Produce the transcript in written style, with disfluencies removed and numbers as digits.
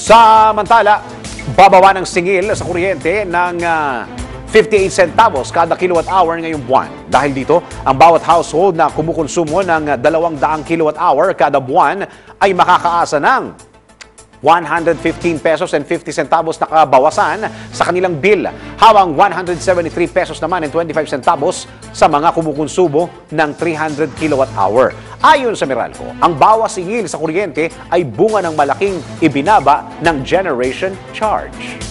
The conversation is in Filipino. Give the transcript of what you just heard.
Samantala, bababa ng singil sa kuryente ng 58 centavos kada kilowatt hour ngayong buwan. Dahil dito, ang bawat household na kumukonsumo ng 200 kilowatt hour kada buwan ay makakaasa ng 115 pesos and 50 centavos na kabawasan sa kanilang bill, habang 173 pesos naman and 25 centavos sa mga kumukonsumo ng 300 kilowatt hour. Ayon sa Meralco, ang bawas singil sa kuryente ay bunga ng malaking ibinaba ng generation charge.